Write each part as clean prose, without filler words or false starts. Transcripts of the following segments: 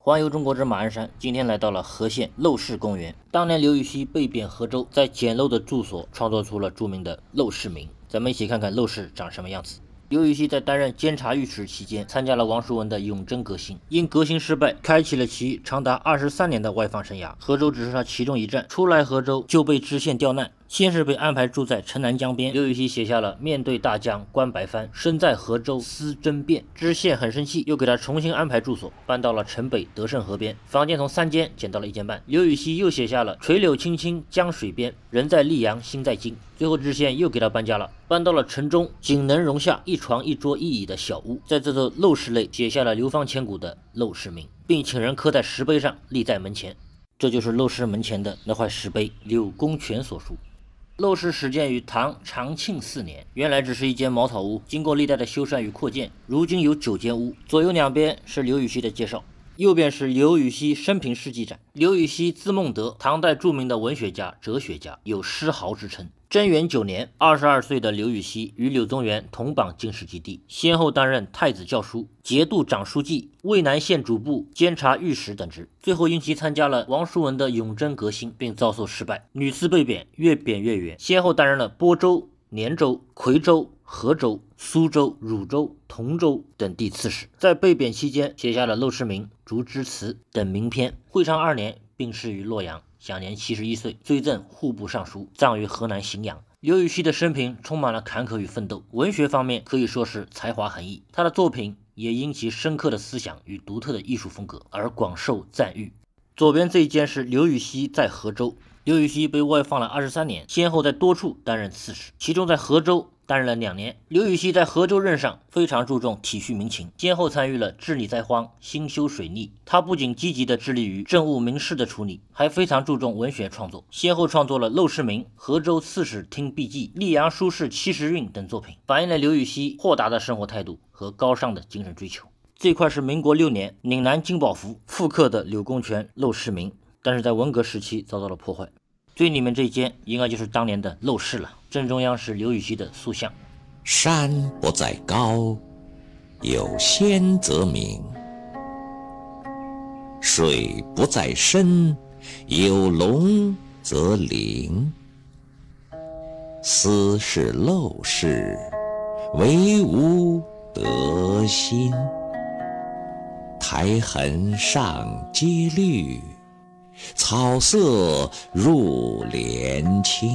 环游中国之马鞍山，今天来到了和县陋室公园。当年刘禹锡被贬河州，在简陋的住所创作出了著名的《陋室铭》。咱们一起看看陋室长什么样子。刘禹锡在担任监察御史期间，参加了王叔文的永贞革新，因革新失败，开启了其长达23年的外放生涯。河州只是他其中一站，出来河州就被知县调难，先是被安排住在城南江边。刘禹锡写下了“面对大江观白帆，身在河州思争辩”。知县很生气，又给他重新安排住所，搬到了城北德胜河边，房间从3间减到了1间半。刘禹锡又写下了“垂柳青青江水边，人在溧阳心在京”。最后知县又给他搬家了，搬到了城中仅能容下1床1桌1椅的小屋，在这座陋室内写下了流芳千古的《陋室铭》，并请人刻在石碑上，立在门前。这就是陋室门前的那块石碑，柳公权所书。陋室始建于唐长庆4年，原来只是一间茅草屋，经过历代的修缮与扩建，如今有9间屋。左右两边是刘禹锡的介绍，右边是刘禹锡生平事迹展。刘禹锡字孟德，唐代著名的文学家、哲学家，有诗豪之称。贞元9年，22岁的刘禹锡与柳宗元同榜进士及第，先后担任太子校书、节度长书记、渭南县主簿、监察御史等职。最后因其参加了王叔文的永贞革新，并遭受失败，屡次被贬，越贬越远，先后担任了播州、年州、夔州、河州、苏州、汝州、同州等地刺史。在被贬期间，写下了《陋室铭》《竹枝词》等名篇。会昌2年病逝于洛阳，享年71岁，追赠户部尚书，葬于河南荥阳。刘禹锡的生平充满了坎坷与奋斗，文学方面可以说是才华横溢，他的作品也因其深刻的思想与独特的艺术风格而广受赞誉。左边这一间是刘禹锡在河州。刘禹锡被外放了23年，先后在多处担任刺史，其中在河州担任了2年。刘禹锡在河州任上非常注重体恤民情，先后参与了治理灾荒、兴修水利。他不仅积极地致力于政务民事的处理，还非常注重文学创作，先后创作了《陋室铭》《河州刺史听笔记》《溧阳书士70韵》等作品，反映了刘禹锡豁达的生活态度和高尚的精神追求。这块是民国6年岭南金宝符复刻的柳公权《陋室铭》，但是在文革时期遭到了破坏。最里面这一间应该就是当年的陋室了，正中央是刘禹锡的塑像。 山不在高，有仙则名；水不在深，有龙则灵。斯是陋室，惟吾德馨。苔痕上阶绿，草色入帘青。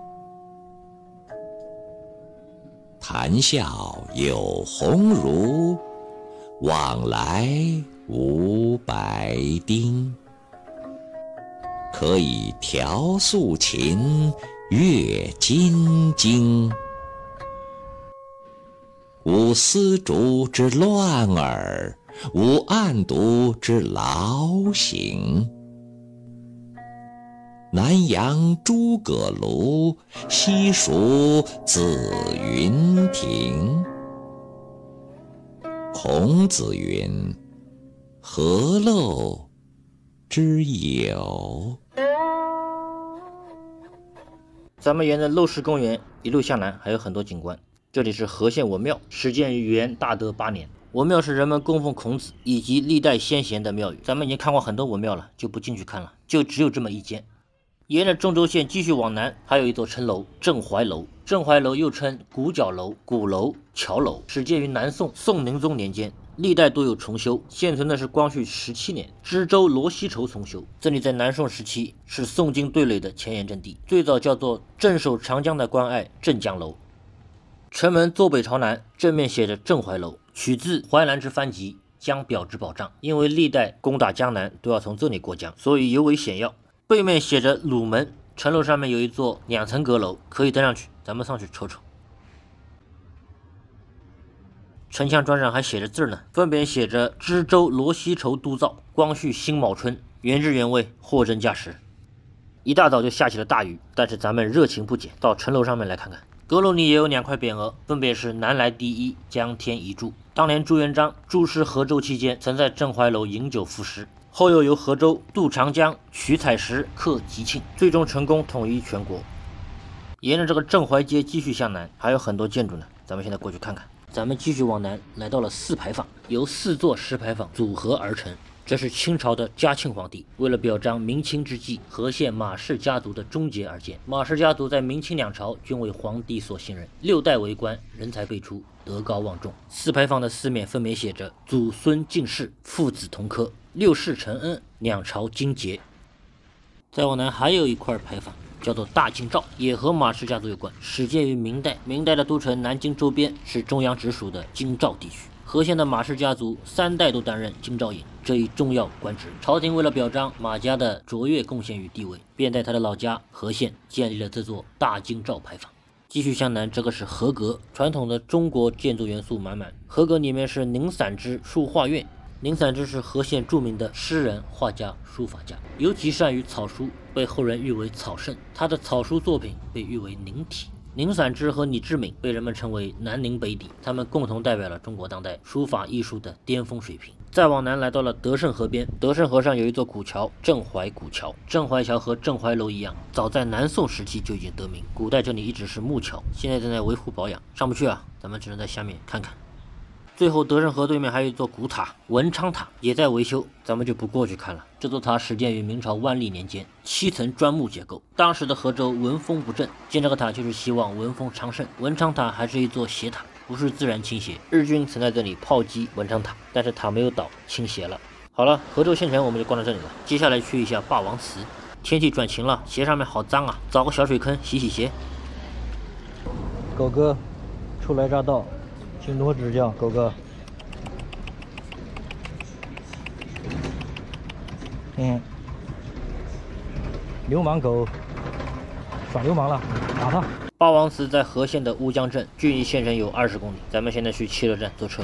谈笑有鸿儒，往来无白丁。可以调素琴，阅金经。无丝竹之乱耳，无案牍之劳形。南阳诸葛庐，西蜀子云亭。孔子云：何陋之有？ 咱们沿着陋室公园一路向南，还有很多景观。这里是和县文庙，始建于元大德8年。文庙是人们供奉孔子以及历代先贤的庙宇。咱们已经看过很多文庙了，就不进去看了，就只有这么一间。沿着中轴线继续往南，还有一座城楼镇怀楼。镇怀楼又称鼓角楼、鼓楼、桥楼，始建于南宋宋宁宗年间，历代都有重修。现存的是光绪17年知州罗锡畴重修。这里在南宋时期是宋金对垒的前沿阵地，最早叫做镇守长江的关隘镇江楼。城门坐北朝南，正面写着镇怀楼，取自淮南之番籍，江表之保障。因为历代攻打江南都要从这里过江，所以尤为险要。背面写着鲁门，城楼上面有一座2层阁楼，可以登上去，咱们上去瞅瞅。城墙砖上还写着字呢，分别写着知州罗锡畴督造，光绪辛卯春，原汁原味，货真价实。一大早就下起了大雨，但是咱们热情不减，到城楼上面来看看。阁楼里也有2块匾额，分别是南来第一，江天一柱。当年朱元璋驻师河州期间，曾在镇怀楼饮酒赋诗，后又由河州渡长江，取采石，刻吉庆，最终成功统一全国。沿着这个镇怀街继续向南，还有很多建筑呢，咱们现在过去看看。咱们继续往南，来到了4牌坊，由4座石牌坊组合而成。 这是清朝的嘉庆皇帝为了表彰明清之际和县马氏家族的终结而建。马氏家族在明清两朝均为皇帝所信任，6代为官，人才辈出，德高望重。4牌坊的4面分别写着祖孙敬世，父子同科，6世承恩，两朝经结。再往南还有一块牌坊，叫做大京兆，也和马氏家族有关，始建于明代。明代的都城南京周边是中央直属的京兆地区。和县的马氏家族3代都担任京兆尹这一重要官职。朝廷为了表彰马家的卓越贡献与地位，便在他的老家和县建立了这座大京兆牌坊。继续向南，这个是和阁，传统的中国建筑元素满满。和阁里面是宁散之书画院。宁散之是和县著名的诗人、画家、书法家，尤其善于草书，被后人誉为草圣。他的草书作品被誉为宁体。宁散之和李志敏被人们称为南宁北砥，他们共同代表了中国当代书法艺术的巅峰水平。再往南来到了德胜河边，德胜河上有一座古桥，镇淮古桥。镇淮桥和镇淮楼一样，早在南宋时期就已经得名，古代这里一直是木桥，现在正在维护保养，上不去啊，咱们只能在下面看看。最后，德胜河对面还有一座古塔文昌塔，也在维修，咱们就不过去看了。这座塔始建于明朝万历年间，7层砖木结构。当时的河州文风不振，建这个塔就是希望文风昌盛。文昌塔还是一座斜塔，不是自然倾斜。日军曾在这里炮击文昌塔，但是塔没有倒，倾斜了。好了，河州县城我们就逛到这里了，接下来去一下霸王祠。天气转晴了，鞋上面好脏啊，找个小水坑洗洗鞋。 狗哥，初来乍到，请多指教，狗哥。流氓狗，耍流氓了，打他！ 霸王祠在和县的乌江镇，距离县城有20公里。咱们现在去汽车站坐车。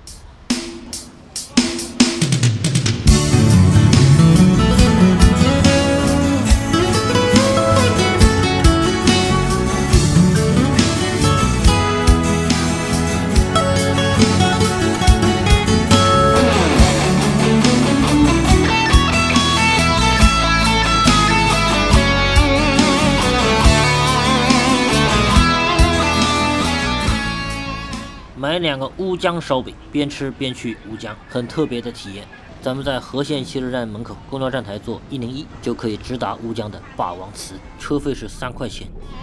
买2个乌江烧饼，边吃边去乌江，很特别的体验。咱们在和县汽车站门口公交站台坐101，就可以直达乌江的霸王祠，车费是3块钱。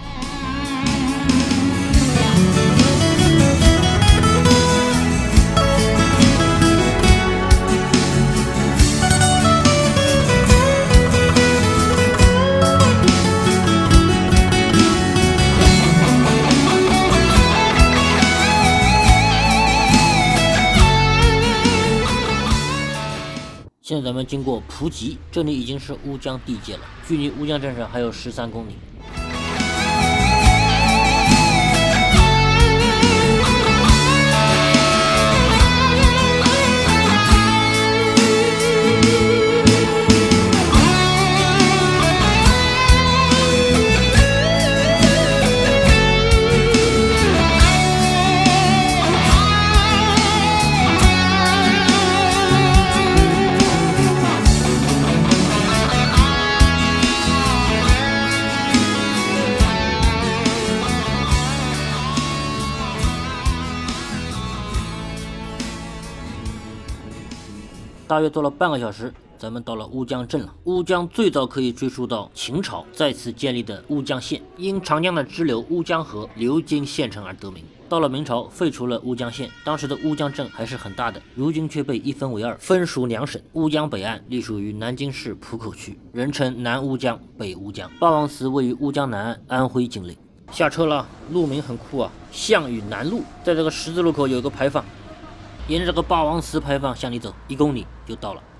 现在咱们经过蒲集，这里已经是乌江地界了，距离乌江镇上还有13公里。大约坐了半个小时，咱们到了乌江镇了。乌江最早可以追溯到秦朝再次建立的乌江县，因长江的支流乌江河流经县城而得名。到了明朝，废除了乌江县，当时的乌江镇还是很大的，如今却被一分为2，分属2省。乌江北岸隶属于南京市浦口区，人称南乌江、北乌江。霸王祠位于乌江南岸，安徽境内。下车了，路名很酷啊，项羽南路。在这个十字路口有一个牌坊，沿着这个霸王祠牌坊向里走1公里就到了。